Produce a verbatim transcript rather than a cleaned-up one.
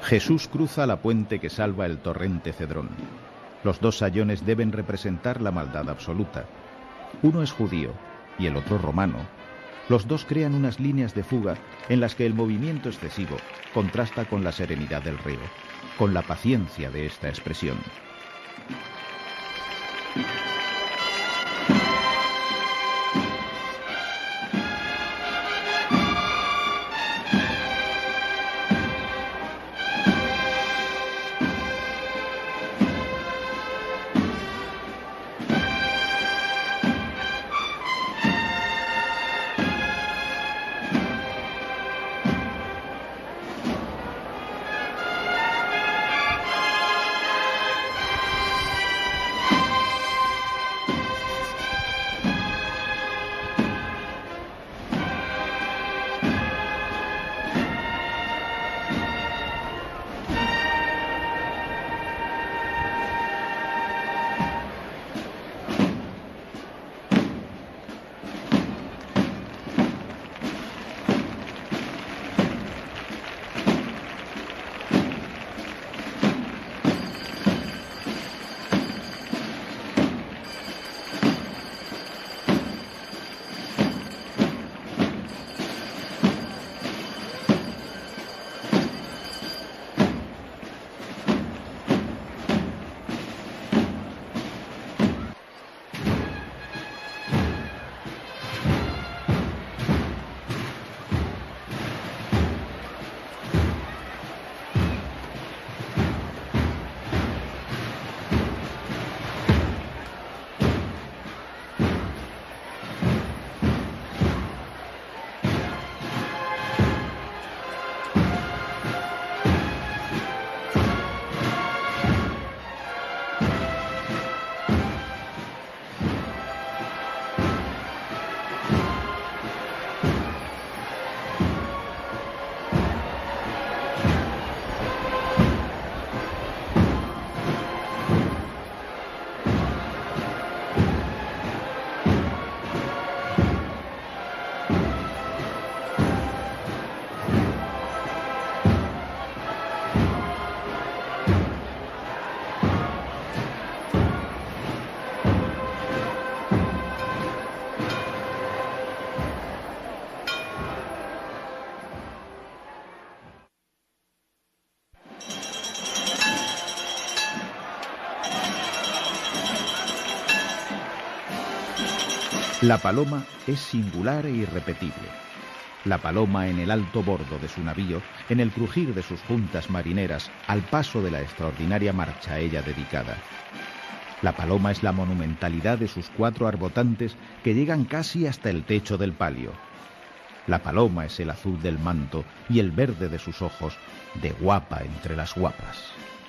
Jesús cruza la puente que salva el torrente Cedrón. Los dos sayones deben representar la maldad absoluta. Uno es judío y el otro romano. Los dos crean unas líneas de fuga en las que el movimiento excesivo contrasta con la serenidad del río, con la paciencia de esta expresión. La paloma es singular e irrepetible. La paloma en el alto bordo de su navío, en el crujir de sus juntas marineras, al paso de la extraordinaria marcha a ella dedicada. La paloma es la monumentalidad de sus cuatro arbotantes que llegan casi hasta el techo del palio. La paloma es el azul del manto y el verde de sus ojos, de guapa entre las guapas.